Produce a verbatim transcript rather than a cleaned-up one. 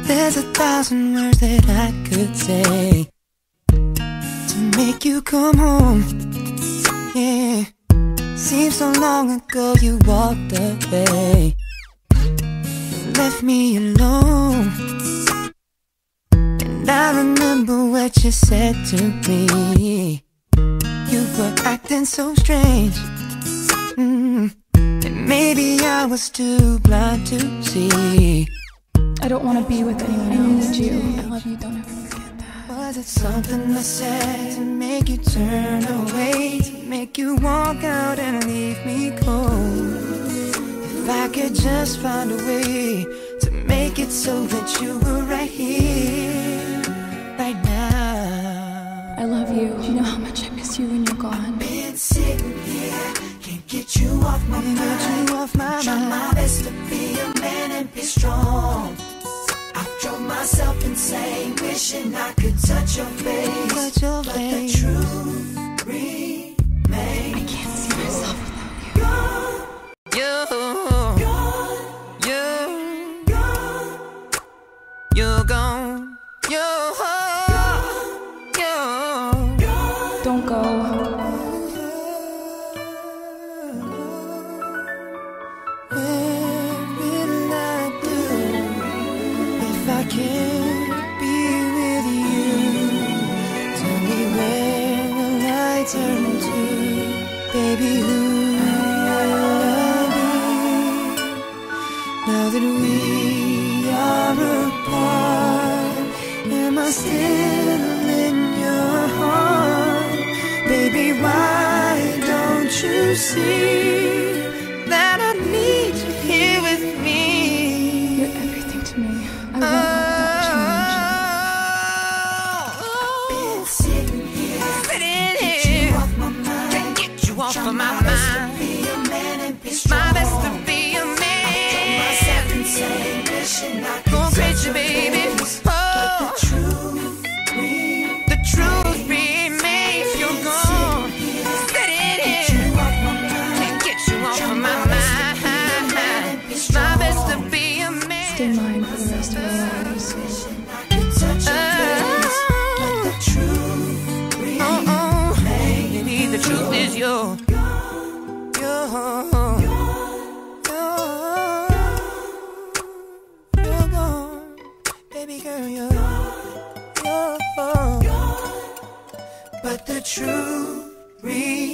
There's a thousand words that I could say to make you come home. Yeah, seems so long ago you walked away, left me alone. And I remember what you said to me. You were acting so strange. mm. And maybe I was too blind to see. I don't want to be with anyone who needs you. I love you, don't ever forget that. Was it something I said to make you turn away, to make you walk out and leave me cold? If I could just find a way to make it so that you were right here, right now. I love you. You know how much I miss you when you're gone. I've been sitting here, can't get you off my mind. Get you off my Try mind. my best to be a man and be strong. I drove myself insane, wishing I could touch your face, touch your but face. The truth remains. I can't see myself without you. You, you, you, you're gone. You're Don't go. What will I do if I can't be with you? Tell me where will I turn to, baby, who will I be? Now that we are apart, am I still in your heart? Baby, why don't you see that I need you here with me? You're everything to me. I won't let that change. I've been sitting here, sitting here, can't get you off of my mind. My best to be a man. Go crazy, baby. Oh, the truth remains. You're gone. Sitting here, can't get you off of my mind. My best to be a man. Stay mine for the rest of our lives. Oh, oh, oh. Maybe the truth is your, your, you're gone. Baby girl, you're, you're, but the truth remains.